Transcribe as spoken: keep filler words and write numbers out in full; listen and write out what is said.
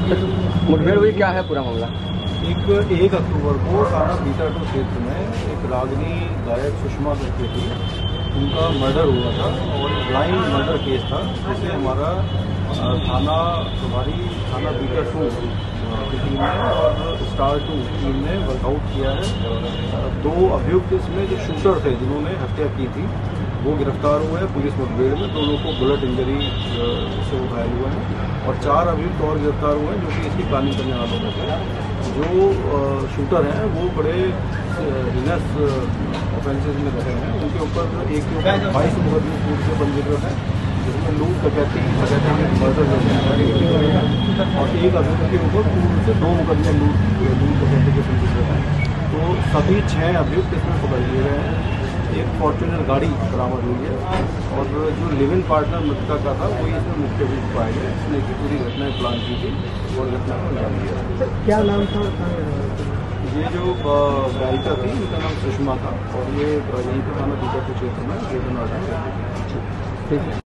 मुठभेड़ हुई, क्या है पूरा मामला? एक एक अक्टूबर को थाना बीटा टू क्षेत्र में एक रागनी गायक सुषमा करके थी, उनका मर्डर हुआ था और ब्लाइंड मर्डर केस था, जिसे हमारा थाना प्रभारी थाना बीटा टू की टीम ने और स्टार टू टीम ने वर्कआउट किया है। दो अभियुक्त इसमें जो शूटर थे जिन्होंने हत्या की थी वो गिरफ्तार हुए हैं पुलिस मुठभेड़ में। दोनों को बुलेट इंजरी से घायल हुए हैं और चार अभियुक्त और गिरफ्तार हुए हैं जो कि इसकी प्लानिंग करने वालों में थे। जो शूटर हैं वो बड़े हिनस ऑफेंसेस में रहे हैं, उनके ऊपर एक के ऊपर बाईस मुकदमे पूर्व से पंजीकृत हैं, जिसमें लूट डकैती डकैती में मर्डर और एक अभियुक्त के ऊपर पूर्व से दो मुकदमे लूट लूट डकैती के पंजीकृत हैं। तो सभी छः अभियुक्त इसमें पकड़ लिए गए हैं। एक फॉर्च्यूनर गाड़ी बरामद हुई है और जो लिव इन पार्टनर मृतका का था वही इसमें मुख्य रूप पाए गए। इसने की पूरी घटनाएं प्लान की थी और घटना को अंजाम दिया। क्या नाम था? ये जो गायिका थी इनका नाम सुषमा था और ये यहीं पर थाना बीटा टू क्षेत्र में वेतन ऑर्डर। ठीक है।